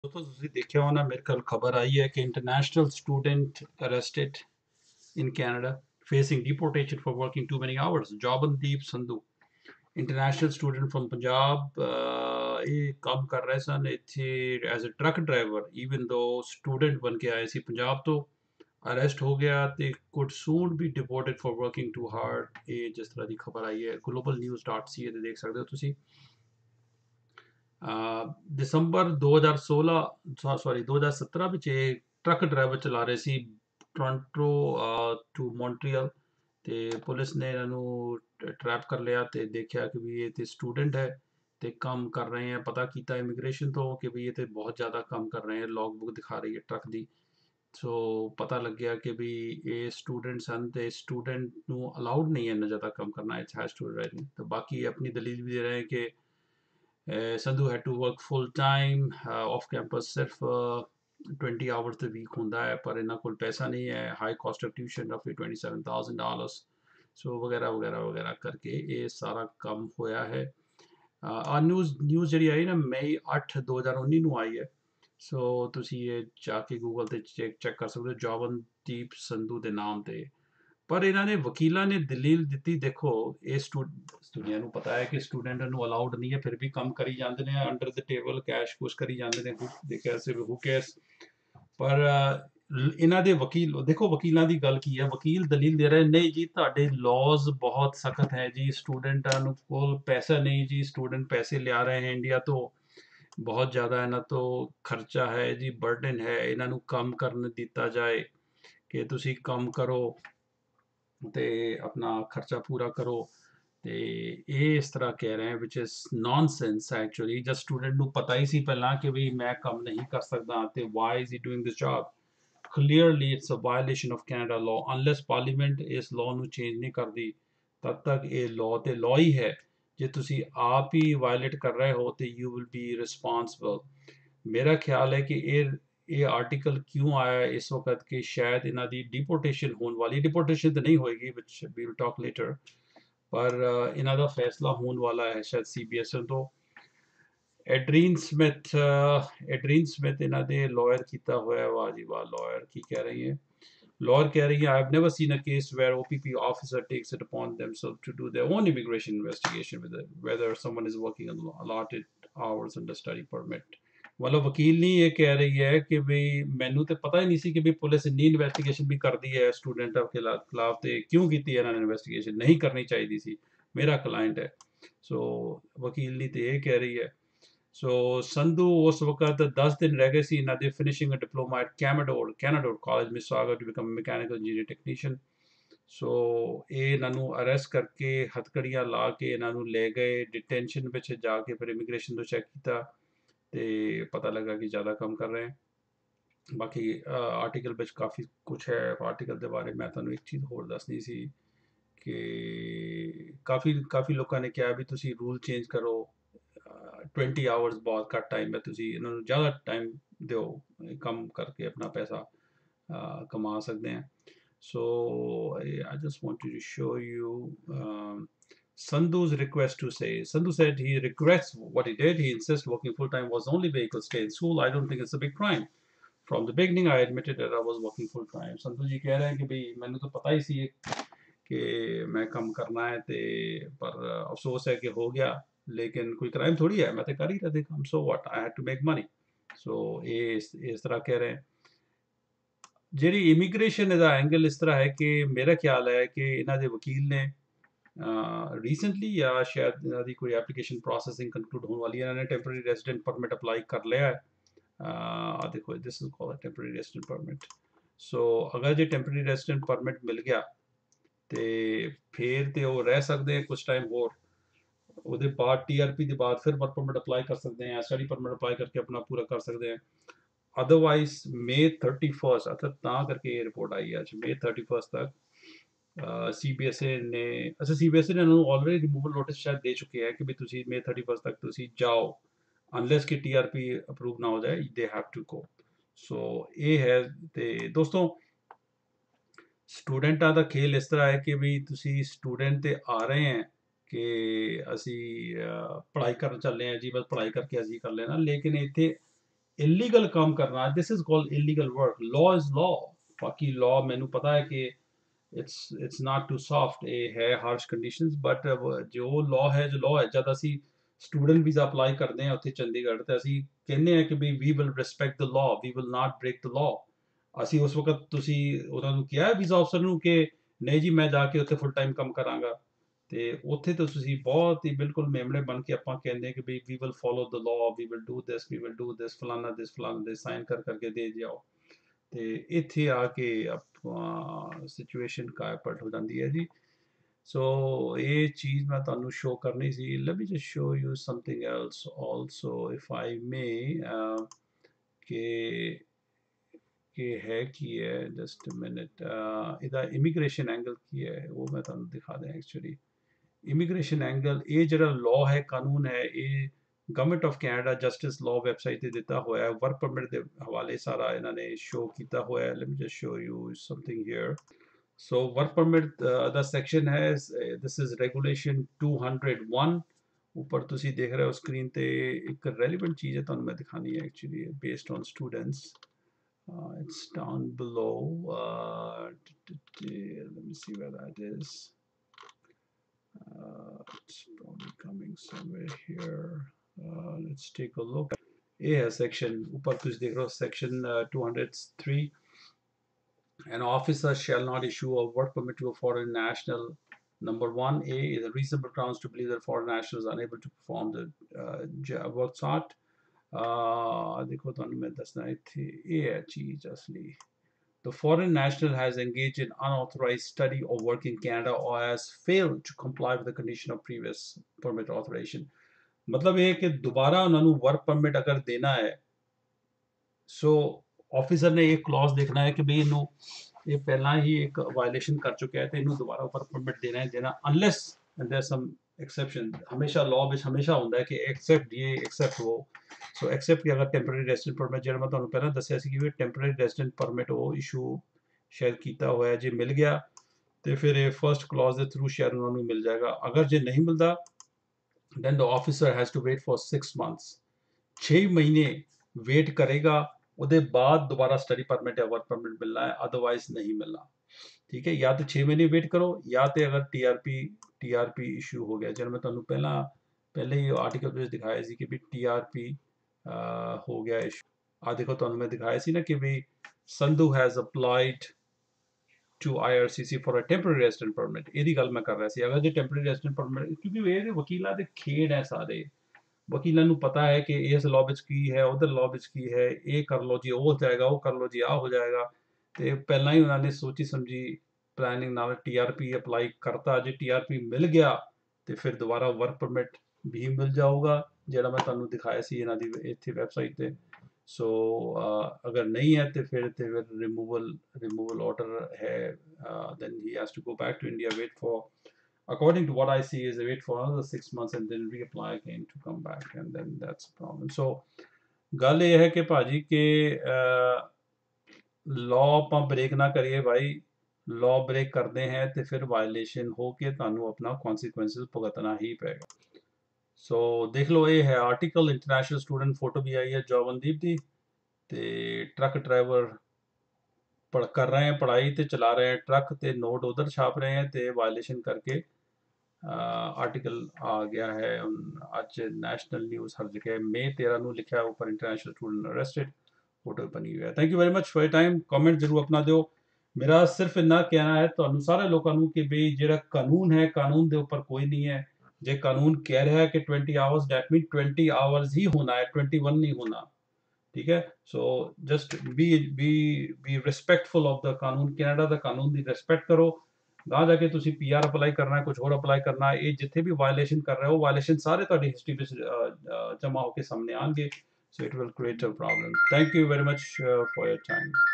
दोस्तों ਤੁਸੀਂ ਦੇਖਿਆ ਹੋਣਾ ਮੇਰੇ ਕੋਲ ਖਬਰ ਆਈ ਹੈ ਕਿ international student arrested in Canada facing deportation for working too many hours Jobandeep Sandhu international student from Punjab ਇਹ ਕੰਮ ਕਰ ਰਹੇ ਸਨ ਇੱਥੇ as a truck driver even though student ਬਣ ਕੇ ਆਏ ਸੀ ਪੰਜਾਬ ਤੋਂ ਅਰੈਸਟ ਹੋ ਗਿਆ ਤੇ could soon be deported for working too hard ਇਹ ਜਿਸ ਤਰ੍ਹਾਂ ਦੀ ਖਬਰ ਆਈ ਹੈ globalnews.ca ਤੇ ਦੇਖ ਸਕਦੇ ਹੋ ਤੁਸੀਂ ਦਸੰਬਰ 2016 ਸੌਰੀ 2017 ਵਿੱਚ ਇਹ ਟਰੱਕ ਡਰਾਈਵਰ ਚਲਾ ਰਹੇ ਸੀ ਟੋਰਾਂਟੋ ਟੂ ਮੌਂਟਰੀਅਲ ਤੇ ਪੁਲਿਸ ਨੇ ਇਹਨਾਂ ਨੂੰ ਟਰੈਪ ਕਰ ਲਿਆ ਤੇ ਦੇਖਿਆ ਕਿ ਵੀ ਇਹ ਤੇ ਸਟੂਡੈਂਟ ਹੈ ਤੇ ਕੰਮ ਕਰ ਰਹੇ ਆ ਪਤਾ ਕੀਤਾ ਇਮੀਗ੍ਰੇਸ਼ਨ ਤੋਂ ਕਿ ਵੀ ਇਹ ਤੇ ਬਹੁਤ ਜ਼ਿਆਦਾ ਕੰਮ ਕਰ ਰਹੇ ਆ ਲੌਗ ਬੁੱਕ ਦਿਖਾ ਰਹੀ ਹੈ ਟਰੱਕ ਦੀ ਸੋ ਪਤਾ ਲੱਗਿਆ ਕਿ ਵੀ ਇਹ ਸਟੂਡੈਂਟਸ ਹਨ ਤੇ ਸਟੂਡੈਂਟ ਨੂੰ ਅਲਾਉਡ ਨਹੀਂ ਹੈ ਇੰਨਾ ਜ਼ਿਆਦਾ ਕੰਮ ਕਰਨਾ ਇਟਸ ਹੈਜ਼ ਟੂ ਰਾਈਟਿੰਗ ਤੇ ਬਾਕੀ ਆਪਣੀ ਦਲੀਲ ਵੀ ਦੇ ਰਹੇ ਕਿ Sandhu had to work full time off campus ਸਿਰਫ 20 ਆਵਰਸ ਤੇ ਵੀਕ ਹੁੰਦਾ ਹੈ ਪਰ ਇਹਨਾਂ ਕੋਲ ਪੈਸਾ ਨਹੀਂ ਹੈ ਹਾਈ ਕਾਸਟ ਆਫ ਟਿਊਸ਼ਨ ਰਫਲੀ $27,000 ਸੋ ਵਗੈਰਾ ਵਗੈਰਾ ਵਗੈਰਾ ਕਰਕੇ ਇਹ ਸਾਰਾ ਕੰਮ ਹੋਇਆ ਹੈ ਆ ਨਿਊਜ਼ ਜਿਹੜੀ ਆਈ ਨਾ ਮਈ 8 2019 ਨੂੰ ਆਈ ਹੈ ਸੋ ਤੁਸੀਂ ਇਹ ਜਾ ਕੇ ਗੂਗਲ ਤੇ ਚੈੱਕ ਕਰ ਸਕਦੇ ਹੋ ਜੋਬਨਦੀਪ ਸੰਧੂ ਦੇ ਨਾਮ ਤੇ ਪਰ ਇਹਨਾਂ ਨੇ ਵਕੀਲਾਂ ਨੇ ਦਲੀਲ ਦਿੱਤੀ ਦੇਖੋ ਇਹ ਦੁਨੀਆ ਨੂੰ ਪਤਾ ਹੈ ਕਿ ਸਟੂਡੈਂਟ ਨੂੰ ਅਲਾਉਡ ਨਹੀਂ ਹੈ ਫਿਰ ਵੀ ਕੰਮ ਕਰੀ ਜਾਂਦੇ ਨੇ ਅੰਡਰ ਦ ਟੇਬਲ ਕੈਸ਼ ਕੁਛ ਕਰੀ ਜਾਂਦੇ ਨੇ ਦੇ ਕੈਸੇ ਹੂ ਕੇਅਰਸ ਪਰ ਇਹਨਾਂ ਦੇ ਵਕੀਲ ਦੇਖੋ ਵਕੀਲਾਂ ਦੀ ਗੱਲ ਕੀ ਹੈ ਵਕੀਲ ਦਲੀਲ ਦੇ ਰਹੇ ਨਹੀਂ ਜੀ ਤੁਹਾਡੇ ਲਾਜ਼ ਬਹੁਤ ਸਖਤ ਹੈ ਜੀ ਸਟੂਡੈਂਟਾਂ ਨੂੰ ਕੋਲ ਪੈਸਾ ਨਹੀਂ ਜੀ ਸਟੂਡੈਂਟ ਪੈਸੇ ਲਿਆ ਰਹੇ ਹੈ ਇੰਡੀਆ ਤੋਂ ਬਹੁਤ ਜ਼ਿਆਦਾ ਇਹਨਾਂ ਤੋਂ ਖਰਚਾ ਹੈ ਜੀ ਬਰਡਨ ਹੈ ਇਹਨਾਂ ਨੂੰ ਕੰਮ ਕਰਨ ਦਿੱਤਾ ਜਾਏ ਕਿ ਤੁਸੀਂ ਕੰਮ ਕਰੋ ਤੇ ਆਪਣਾ ਖਰਚਾ ਪੂਰਾ ਕਰੋ ਤੇ ਇਹ ਇਸ ਤਰ੍ਹਾਂ ਕਹਿ ਰਹੇ ਵਿਚ ਇਜ਼ ਨੌਨਸੈਂਸ ਐਕਚੁਅਲੀ ਜਦ ਸਟੂਡੈਂਟ ਨੂੰ ਪਤਾ ਹੀ ਸੀ ਪਹਿਲਾਂ ਕਿ ਵੀ ਮੈਂ ਕੰਮ ਨਹੀਂ ਕਰ ਸਕਦਾ ਤੇ why is he doing this job clearly it's a violation of Canada law unless parliament ਇਸ ਲਾਅ ਨੂੰ ਚੇਂਜ ਨਹੀਂ ਕਰਦੀ ਤਦ ਤੱਕ ਇਹ ਲਾਅ ਤੇ ਲਾਅ ਹੀ ਹੈ ਜੇ ਤੁਸੀਂ ਆਪ ਹੀ ਵਾਇਲੇਟ ਕਰ ਰਹੇ ਹੋ ਤੇ ਯੂ ਵਿਲ ਬੀ ਰਿਸਪਾਂਸਿਬਲ ਮੇਰਾ ਖਿਆਲ ਹੈ ਕਿ ਇਹ ਆਰਟੀਕਲ ਕਿਉਂ ਆਇਆ ਇਸ ਵਕਤ ਕਿ ਸ਼ਾਇਦ ਇਹਨਾਂ ਦੀ ਡਿਪੋਰਟੇਸ਼ਨ ਹੋਣ ਵਾਲੀ ਡਿਪੋਰਟੇਸ਼ਨ ਤਾਂ ਨਹੀਂ ਹੋਏਗੀ ਵਿਚ ਵੀ ਵਿਲ ਟਾਕ ਲੇਟਰ ਪਰ ਇਹਨਾਂ ਦਾ ਫੈਸਲਾ ਹੋਣ ਵਾਲਾ ਹੈ ਸ਼ਾਇਦ ਸੀਬੀਐਸਈ ਤੋਂ ਐਡਰੀਨ ਸਮਿਥ ਇਹਨਾਂ ਦੇ ਲਾਇਰ ਕੀਤਾ ਹੋਇਆ ਵਾਹ ਜੀ ਵਾਹ ਲਾਇਰ ਕੀ ਕਹਿ ਰਹੀ ਹੈ Law carrying, I've never seen a case where OPP officer takes it upon themselves to do their own immigration investigation whether someone is working allotted hours under study permit. मतलब वकील नहीं ये कह रही है कि भाई मैनू तो पता ही नहीं सी कि भाई पुलिस इन्नी इन्वेस्टिगेशन भी करती है स्टूडेंट के खिलाफ तो क्यों की इन्होंने इन्वेस्टिगेशन नहीं करनी चाहिए सी मेरा क्लाइंट है सो वकील नहीं तो ये कह रही है ਸੋ ਸੰਧੂ ਉਸ ਵਕਤ 10 ਦਿਨ ਰਹਿ ਗਏ ਸੀ ਇਹਨਾਂ ਦੇ finishing diploma at Canadore college Mississauga to become mechanical engineer technician so ਇਹ ਇਹਨਾਂ ਨੂੰ ਅਰੈਸਟ ਕਰਕੇ ਹੱਥਕੜੀਆਂ ਲਾ ਕੇ ਇਹਨਾਂ ਨੂੰ ਲੈ ਗਏ ਡਿਟੈਂਸ਼ਨ ਵਿੱਚ ਜਾ ਕੇ ਫਿਰ ਇਮੀਗ੍ਰੇਸ਼ਨ ਤੋਂ ਚੈੱਕ ਕੀਤਾ ਤੇ ਪਤਾ ਲੱਗਾ ਕਿ ਜ਼ਿਆਦਾ ਕੰਮ ਕਰ ਰਹੇ ਹਨ ਬਾਕੀ ਆਰਟੀਕਲ ਵਿੱਚ ਕਾਫੀ ਕੁਝ ਹੈ ਆਰਟੀਕਲ ਦੇ ਬਾਰੇ ਮੈਂ ਤੁਹਾਨੂੰ ਇੱਕ ਚੀਜ਼ ਹੋਰ ਦੱਸਣੀ ਸੀ ਕਿ ਕਾਫੀ ਲੋਕਾਂ ਨੇ ਕਿਹਾ ਵੀ ਤੁਸੀਂ ਰੂਲ ਚੇਂਜ ਕਰੋ 20 ਆਵਰਸ ਬਹੁਤ ਘੱਟ ਟਾਈਮ ਹੈ ਤੁਸੀਂ ਇਹਨਾਂ ਨੂੰ ਜ਼ਿਆਦਾ ਟਾਈਮ ਦਿਓ ਕੰਮ ਕਰਕੇ ਆਪਣਾ ਪੈਸਾ ਕਮਾ ਸਕਦੇ ਆ ਸੋ I just wanted to show you Sandhu's request to say Sandhu said he regrets what he did he insists working full-time was the only way he could stay in school I don't think it's a big crime from the beginning I admitted that I was working full-time Sandhu ji ਕਹਿ ਰਹੇ ਹੈ ਕਿ ਭਈ ਮੈਨੂੰ ਤਾਂ ਪਤਾ ਹੀ ਸੀ ਕਿ ਮੈਂ ਕੰਮ ਕਰਨਾ ਹੈ ਤੇ ਪਰ ਅਫਸੋਸ ਹੈ ਕਿ ਹੋ ਗਿਆ लेकिन कोई क्राइम थोड़ी है मैं तो कर ही रहा था काम so what I had to make money so ये इस तरह कह रहे हैं ਜਿਹੜੀ ਇਮੀਗ੍ਰੇਸ਼ਨ ਦਾ ਐਂਗਲ ਇਸ ਤਰ੍ਹਾਂ ਹੈ ਕਿ ਮੇਰਾ ਖਿਆਲ ਹੈ ਕਿ ਇਹਨਾਂ ਦੇ ਵਕੀਲ ਨੇ ਰੀਸੈਂਟਲੀ ਜਾਂ ਸ਼ਾਇਦ ਇਹਨਾਂ ਦੀ ਕੋਈ ਐਪਲੀਕੇਸ਼ਨ ਪ੍ਰੋਸੈਸਿੰਗ ਕੰਕਲੂਡ ਹੋਣ ਵਾਲੀ ਹੈ ਇਹਨਾਂ ਨੇ ਟੈਂਪਰੇਰੀ ਰੈਜ਼ੀਡੈਂਟ ਪਰਮਿਟ ਅਪਲਾਈ ਕਰ ਲਿਆ ਹੈ ਆ ਦੇਖੋ this is called temporary resident permit so ਅਗਰ ਜੇ ਟੈਂਪਰੇਰੀ ਰੈਜ਼ੀਡੈਂਟ ਪਰਮਿਟ ਮਿਲ ਗਿਆ ਤੇ ਫਿਰ ਤੇ ਉਹ ਰਹਿ ਸਕਦੇ ਆ ਕੁਝ ਟਾਈਮ ਹੋਰ ਉਹਦੇ ਬਾਅਦ TRP ਦੇ ਬਾਅਦ ਫਿਰ ਵਰਕ ਪਰਮਿਟ ਅਪਲਾਈ ਕਰ ਸਕਦੇ ਆ ਸਟੱਡੀ ਪਰਮਿਟ ਅਪਲਾਈ ਕਰਕੇ ਆਪਣਾ ਪੂਰਾ ਕਰ ਸਕਦੇ ਆ ਅਦਰਵਾਈਜ਼ May 31 ਅੱਛਾ ਤਾਂ ਕਰਕੇ ਇਹ ਰਿਪੋਰਟ ਆਈ ਅੱਜ May 31 ਤੱਕ CBSA ਨੇ ਅੱਛਾ CBSA ਨੇ ਉਹਨੂੰ ਆਲਰੇਡੀ ਰਿਮੂਵਲ ਨੋਟਿਸ ਸ਼ਾਇਦ ਦੇ ਚੁੱਕੇ ਹੈ ਕਿ ਵੀ ਤੁਸੀਂ May 31 ਤੱਕ ਤੁਸੀਂ ਜਾਓ ਅਨਲੈਸ ਕਿ TRP ਅਪਰੂਵ ਨਾ ਹੋ ਜਾਏ ਦੇ ਹੈਵ ਟੂ ਗੋ ਸੋ ਇਹ ਹੈ ਤੇ ਦੋਸਤੋ ਸਟੂਡੈਂਟਾਂ ਦਾ ਖੇਲ ਇਸ ਤਰ੍ਹਾਂ ਹੈ ਕਿ ਵੀ ਤੁਸੀਂ ਸਟੂਡੈਂਟ ਤੇ ਆ ਰਹੇ ਹੈ ਕਿ ਅਸੀਂ ਪੜ੍ਹਾਈ ਕਰਨ ਚੱਲੇ ਹਾਂ ਜੀ ਬਸ ਪੜ੍ਹਾਈ ਕਰਕੇ ਅਸੀਂ ਕਰ ਲੈਣਾ ਲੇਕਿਨ ਇੱਥੇ इलीगल काम करना, this is called illegal work. Law is law. बाकी लॉ मैनू पता है कि it's not too soft, ਇਹ ਹੈ ਹਾਰਸ਼ ਕੰਡੀਸ਼ਨਸ, ਬਟ ਜੋ ਲਾਅ ਹੈ, ਜੋ ਲਾਅ ਹੈ, ਜਦ ਅਸੀਂ ਸਟੂਡੈਂਟ ਵੀਜ਼ਾ ਅਪਲਾਈ ਕਰਦੇ ਹਾਂ ਉੱਥੇ ਚੰਡੀਗੜ੍ਹ, ਤੇ ਅਸੀਂ ਕਹਿੰਦੇ ਹਾਂ ਕਿ we we will respect the law, we will not break the law. ਅਸੀਂ ਉਸ ਵਕਤ ਤੁਸੀਂ ਉਹਨਾਂ ਨੂੰ ਕਿਹਾ ਵੀਜ਼ਾ ਅਫਸਰ ਨੂੰ ਕਿ ਨਹੀਂ ਜੀ ਮੈਂ ਜਾ ਕੇ ਉੱਥੇ ਫੁੱਲ ਟਾਈਮ ਕੰਮ ਕਰਾਂਗਾ, ਤੇ ਉੱਥੇ ਤਾਂ ਤੁਸੀਂ ਬਹੁਤ ਹੀ ਬਿਲਕੁਲ ਮੇਮਣੇ ਬਣ ਕੇ ਆਪਾਂ ਕਹਿੰਦੇ ਕਿ we we will follow the law, we will do this, we will do this, ਫਲਾਨਾ ਦੇ ਸਾਈਨ ਕਰ ਕਰਕੇ ਦੇ ਜਾਓ। ਤੇ ਇੱਥੇ ਆ ਕੇ ਆਪਾਂ ਸਿਚੁਏਸ਼ਨ ਕਾਇਪਟ ਹੋ ਜਾਂਦੀ ਹੈ ਜੀ। ਸੋ ਇਹ ਚੀਜ਼ ਮੈਂ ਤੁਹਾਨੂੰ ਸ਼ੋ ਕਰਨੀ ਸੀ। Let me just show you something else also if I may, ਕਿ ਹੈ ਕੀ ਹੈ, ਜਸਟ ਅ ਮਿੰਟ, ਇਹਦਾ ਇਮੀਗ੍ਰੇਸ਼ਨ ਐਂਗਲ ਕੀ ਹੈ ਉਹ ਮੈਂ ਤੁਹਾਨੂੰ ਦਿਖਾ ਦਿਆਂ। ਐਕਚੁਅਲੀ ਇਮੀਗ੍ਰੇਸ਼ਨ ਐਂਗਲ, ਇਹ ਜਿਹੜਾ ਲਾਅ ਹੈ, ਕਾਨੂੰਨ ਹੈ, ਇਹ government of Canada justice law website ਤੇ ਦਿੱਤਾ ਹੋਇਆ ਹੈ। ਵਰਕ ਪਰਮਿਟ ਦੇ ਹਵਾਲੇ ਸਾਰਾ ਇਹਨਾਂ ਨੇ ਸ਼ੋ ਕੀਤਾ ਹੋਇਆ ਹੈ। Let me just show you something here. So work permit ਦਾ ਸੈਕਸ਼ਨ ਹੈ, ਦਿਸ ਇਜ਼ ਰੈਗੂਲੇਸ਼ਨ 201। ਉੱਪਰ ਤੁਸੀਂ ਦੇਖ ਰਹੇ ਹੋ ਸਕਰੀਨ ਤੇ, ਇੱਕ ਰੈਲੀਵੈਂਟ ਚੀਜ਼ ਹੈ ਤੁਹਾਨੂੰ ਮੈਂ ਦਿਖਾਣੀ ਹੈ। Actually based on students, it's down below. Let me see where that is. It's probably coming somewhere here. Let's take a look. Yeah, section upar tusi dekh rahe ho, section 203. An officer shall not issue a work permit to a foreign national. Number 1A is a reasonable grounds to believe that foreign nationals are unable to perform the work sought. देखो ਤੁਹਾਨੂੰ ਮੈਂ ਦੱਸਣਾ ਇੱਥੇ ਇਹ ਹੈ ਚੀਜ਼ ਅਸਲੀ। The foreign national has engaged in unauthorized study or work in Canada or has failed to comply with the condition of previous permit authorization. मतलब ये कि दोबारा उन्होंने वर्क परमिट अगर देना है, सो ऑफिसर ने एक क्लॉज देखना है कि भाई इनू ये पहला ही एक वायलेशन कर चुका है, तो इनू दोबारा वर्क परमिट देना है देना, unless and there some exception. हमेशा लॉ में हमेशा होता है कि एक्सेप्ट ये एक्सेप्ट वो। सो एक्सेप्ट कि अगर टैंपरेरी रेजिडेंट परमिट, जो मैं तुहानू पहला दस्सिया सी कि टैंपरेरी रेजिडेंट परमिट वो इशू शायद किया हुआ है, जो मिल गया तो फिर ये फर्स्ट क्लॉज के थ्रू शायद उन्होंने मिल जाएगा। अगर जो नहीं मिलता, then the officer has to wait for 6 months, 6 महीने वेट करेगा, उसके बाद दोबारा स्टडी परमिट या वर्क परमिट मिलना है, अदरवाइज नहीं मिलना। ठीक है, या तो 6 महीने वेट करो, या तो अगर टीआरपी इशू हो गया, जब मैं तुहानू पहले ही आर्टिकल में दिखाया सी कि भी टीआरपी हो गया इशू। आ देखो तुहानू मैं दिखाया सी ना कि भी Sandhu has applied to IRCC for a temporary resident permit, ਇਹਦੀ ਗੱਲ ਮੈਂ ਕਰ ਰਿਹਾ ਸੀ। ਅਗਰ ਜੇ ਟੈਂਪਰੇਰੀ ਰੈਜ਼ੀਡੈਂਟ ਪਰਮਿਟ, ਕਿਉਂਕਿ ਇਹ ਵਕੀਲਾਂ ਦੇ ਖੇਡ ਹੈ ਸਾਰੇ, ਵਕੀਲਾਂ ਨੂੰ ਪਤਾ ਹੈ ਕਿ ਇਸ ਲਾਅ ਵਿੱਚ ਕੀ ਹੈ, ਉਧਰ ਲਾਅ ਵਿੱਚ ਕੀ ਹੈ, ਇਹ ਕਰ ਲਓ ਜੀ ਉਹ ਹੋ ਜਾਏਗਾ, ਉਹ ਕਰ ਲਓ ਜੀ ਆਹ ਹੋ ਜਾਏਗਾ। ਤੇ ਪਹਿਲਾਂ ਹੀ ਉਹਨਾਂ ਨੇ ਸੋਚੀ ਸਮਝੀ ਪਲੈਨਿੰਗ ਨਾਲ TRP ਅਪਲਾਈ ਕਰਤਾ। ਜੇ TRP ਮਿਲ ਗਿਆ ਤੇ ਫਿਰ ਦੁਬਾਰਾ ਵਰਕ ਪਰਮਿਟ ਵੀ ਮਿਲ ਜਾਊਗਾ, ਜਿਹੜਾ ਮੈਂ ਤੁਹਾਨੂੰ ਦਿਖਾਇਆ ਸੀ ਇਹਨਾਂ ਦੀ ਇੱਥੇ ਵੈਬਸਾਈਟ ਤੇ। सो अगर नहीं है तो फिर रिमूवल ऑर्डर है, then he has to go back to India, wait for, according to what I see is wait for another 6 months and then reapply again to come back, and then that's a problem. So ਗੱਲ ਇਹ ਹੈ ਕਿ ਭਾਜੀ ਕਿ law ਆਪਾਂ break ਨਾ ਕਰੀਏ ਭਾਈ। Law break ਕਰਦੇ हैं तो फिर वायलेशन हो के ਤੁਹਾਨੂੰ अपना कॉन्सिक्वेंसेस भुगतना ही पएगा। सो देख लो, ये है आर्टिकल, इंटरनेशनल स्टूडेंट फोटो भी आई है जॉबनदीप दी, ते ट्रक ड्राइवर कर रहे हैं पढ़ाई, तो चला रहे हैं ट्रक, ते नोट उधर छाप रहे हैं, तो वायलेशन करके आर्टिकल आ गया है आज नेशनल न्यूज़ हर जगह। मई 13 ਨੂੰ लिखा है ऊपर, इंटरनेशनल स्टूडेंट अरेस्टेड, फोटो बनी हुई है। Thank you very much for your time, comment जरूर अपना दो। मेरा सिर्फ इन्ना कहना है ਤੁਹਾਨੂੰ ਸਾਰੇ ਲੋਕਾਂ ਨੂੰ ਕਿ ਬਈ ਜਿਹੜਾ ਕਾਨੂੰਨ ਹੈ, ਕਾਨੂੰਨ ਦੇ ਉੱਪਰ ਕੋਈ ਨਹੀਂ ਹੈ। ਜੇ ਕਾਨੂੰਨ ਕਹਿ ਰਿਹਾ है कि 20 आवर्स, डैट मीन 20 आवर्स ही होना है, 21 नहीं होना। ठीक है, so just be respectful of the कानून। कनाडा का कानून की रिस्पेक्ट करो। गां जाके तुसी PR अप्लाई करना है, कुछ और अप्लाई करना है, ये जिथे भी वायलेशन कर रहे हो, वायलेशन सारे तुहाडी हिस्ट्री में जमा होकर सामने आएंगे। So it will create a problem. Thank you very much for your time.